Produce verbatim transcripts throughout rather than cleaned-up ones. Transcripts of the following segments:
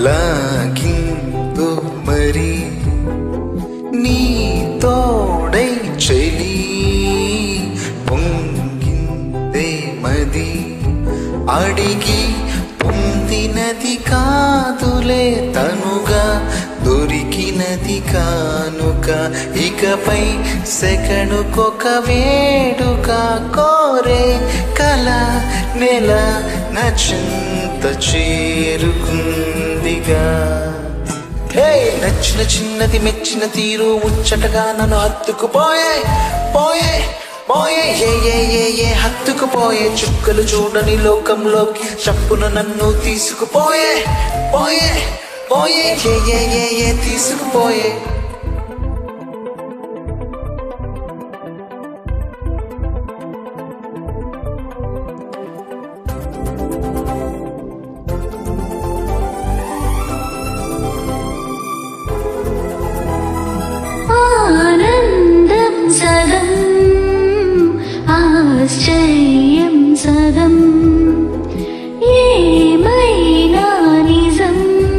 లాగిందో మరి నీ తోడై చెలి పొంగిందే మది అడిగి పొందినది కాదులే తనుగా దొరికినది కానుక ఇకపై సెకనుకొక వేడుక కోరే కల నెల నచ్చింత చేరుకుందిగా హే నచ్చిన చిన్నది మెచ్చిన తీరు ముచ్చటగా నన్ను హత్తుకుపోయే పోయే పోయే ఏ ఏ ఏ ఏ హత్తుకుపోయే చుక్కలు చూడని లోకంలోకి చప్పున నన్ను తీసుకుపోయే పోయే పోయే ఏ ఏ ఏ ఏ తీసుకుపోయే ఆనందం సగం ఆశ్చర్యం సగం ఏమైనా నిజం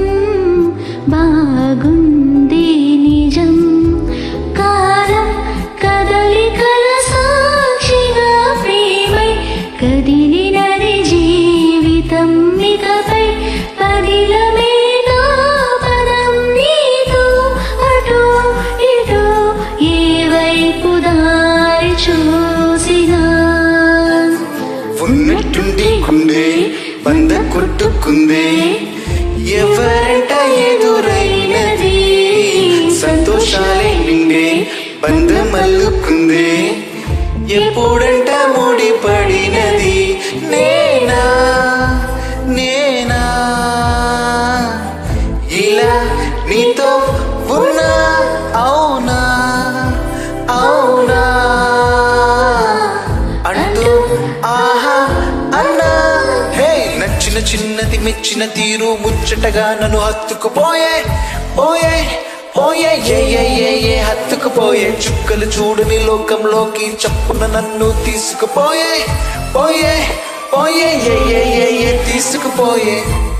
బాగుంది నిజం కాలం కదలికల సాక్షిగా ప్రేమై కదిలినది జీవితం ఇకపై పదిలమే నా పదం నీతో అటు ఇటు ఏ వైపు దారి చూసినా ఉన్నట్టుండి గుండె బంద కొట్టుకుందే ఎవరంట ఎదురైనది సంతోషాలే నిండే బంద మల్లుకుందే ఎప్పుడంట ముడిపడినది నేనా నేనా ఇలా నీతో ఉన్నా అవునా అవునా అంటూ ఆహా అన్నా హే నచ్చిన చిన్నది మెచ్చిన తీరు ముచ్చటగా నన్ను హత్తుకుపోయే పోయే పోయే ఏ ఏ ఏ ఏ హత్తుకుపోయే చుక్కలు చూడని లోకంలోకి చప్పున నన్ను తీసుకుపోయే పోయే పోయే ఏ ఏ ఏ ఏ తీసుకుపోయే